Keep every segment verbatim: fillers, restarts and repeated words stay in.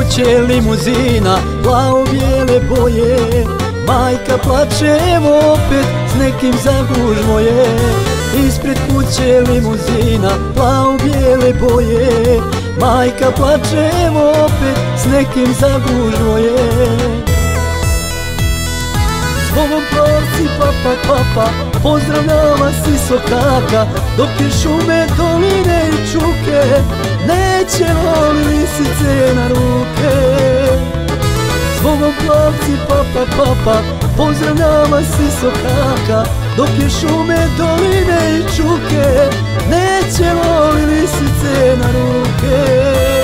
kuće limuzina, plavo-bijele boje. Majka plače, evo opet s nekim zagužvo je. Ispred kuće limuzina, plavo-bijele boje. Majka plače, evo opet s nekim zagužvo je. Zbogom plavci, papa, papa, pozdravljam vas Isokaka, dok je šume, doline i čuke, neće li lisice na ruke. Zbogom plavci, papa, papa, pozdravljam vas Isokaka, dok je šume, doline i čuke, neće li lisice na ruke.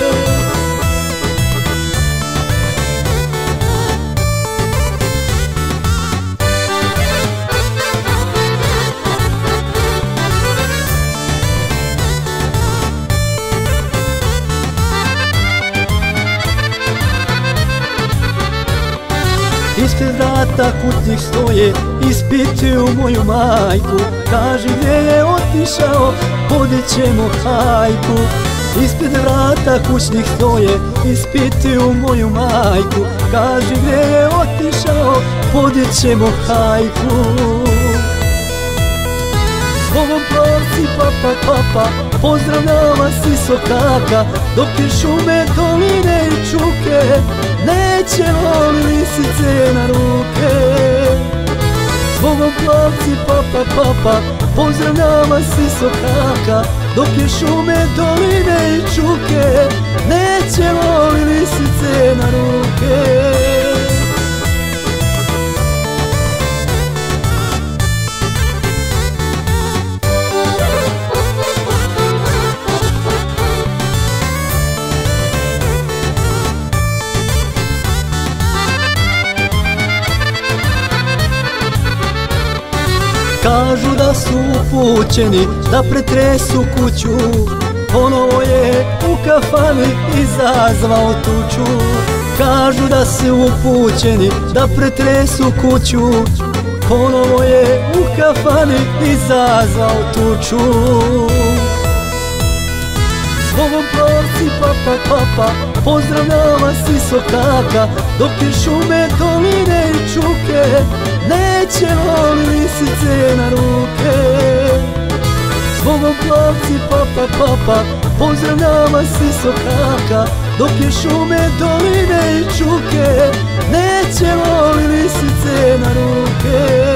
Ispred vrata kućnih stoje, ispituju moju majku. Kaži gdje je otišao, vodit ćemo hajku. Ispred vrata kućnih stoje, ispituju moju majku. Kaži gdje je otišao, vodit ćemo hajku. Zbogom plavci, papa, papa, pozdravljam vas Isokaka, dok je šume, doline i čuke, neće li lisice na ruke. Zbogom plavci, papa, papa, pozdravljam vas Isokaka, dok je šume, doline i čuke, neće li lisice na ruke. Kažu da su upućeni, da pretresu kuću, ponovo je u kafani izazvao tuču. Kažu da su upućeni, da pretresu kuću, ponovo je u kafani izazvao tuču. Zbogom plavci, papa, papa, pozdravljam vas Isokaka, dok je šume, doline i čuke, neće li lisice na ruke. Zbogom plavci, papa, papa, pozdravljam vas Isokaka, dok je šume, doline i čuke, neće li lisice na ruke.